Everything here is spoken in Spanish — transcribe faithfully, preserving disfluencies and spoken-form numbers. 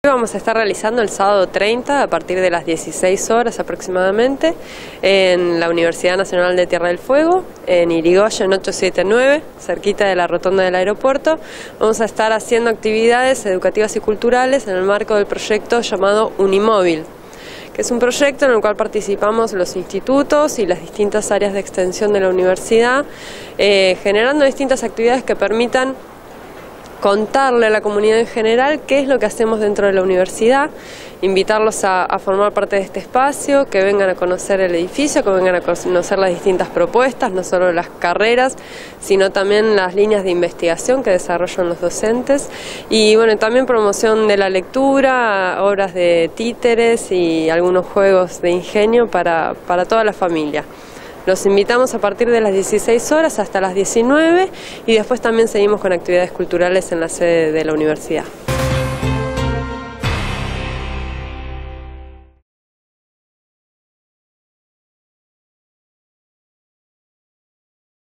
Vamos a estar realizando el sábado treinta a partir de las dieciséis horas aproximadamente en la Universidad Nacional de Tierra del Fuego, en Irigoyen ochocientos setenta y nueve, cerquita de la rotonda del aeropuerto. Vamos a estar haciendo actividades educativas y culturales en el marco del proyecto llamado Unimóvil, que es un proyecto en el cual participamos los institutos y las distintas áreas de extensión de la universidad, eh, generando distintas actividades que permitan contarle a la comunidad en general qué es lo que hacemos dentro de la universidad, invitarlos a, a formar parte de este espacio, que vengan a conocer el edificio, que vengan a conocer las distintas propuestas, no solo las carreras, sino también las líneas de investigación que desarrollan los docentes, y bueno, también promoción de la lectura, obras de títeres y algunos juegos de ingenio para, para toda la familia. Los invitamos a partir de las dieciséis horas hasta las diecinueve y después también seguimos con actividades culturales en la sede de la universidad.